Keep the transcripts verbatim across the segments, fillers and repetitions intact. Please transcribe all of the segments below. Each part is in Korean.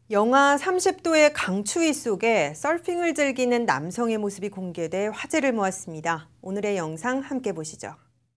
영하 삼십 도의 강추위 속에 서핑을 즐기는 남성의 모습이 공개돼 화제를 모았습니다. 오늘의 영상 함께 보시죠.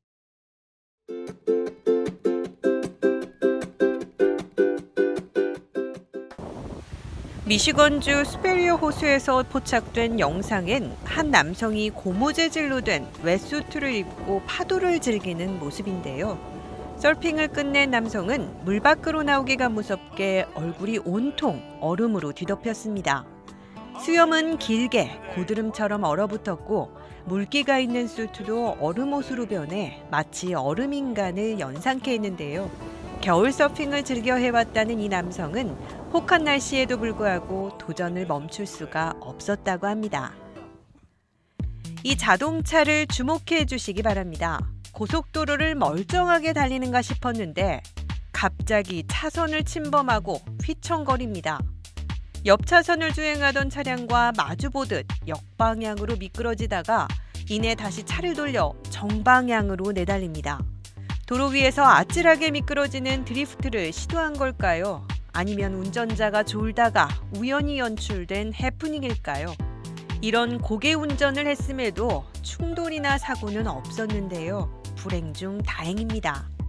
미시건주 스페리어 호수에서 포착된 영상엔 한 남성이 고무 재질로 된 웨트수트를 입고 파도를 즐기는 모습인데요. 서핑을 끝낸 남성은 물 밖으로 나오기가 무섭게 얼굴이 온통 얼음으로 뒤덮였습니다. 수염은 길게 고드름처럼 얼어붙었고 물기가 있는 수트도 얼음옷으로 변해 마치 얼음 인간을 연상케 했는데요. 겨울 서핑을 즐겨 해왔다는 이 남성은 혹한 날씨에도 불구하고 도전을 멈출 수가 없었다고 합니다. 이 자동차를 주목해 주시기 바랍니다. 고속도로를 멀쩡하게 달리는가 싶었는데 갑자기 차선을 침범하고 휘청거립니다. 옆 차선을 주행하던 차량과 마주보듯 역방향으로 미끄러지다가 이내 다시 차를 돌려 정방향으로 내달립니다. 도로 위에서 아찔하게 미끄러지는 드리프트를 시도한 걸까요? 아니면 운전자가 졸다가 우연히 연출된 해프닝일까요? 이런 고개 운전을 했음에도 충돌이나 사고는 없었는데요. 불행 중 다행입니다.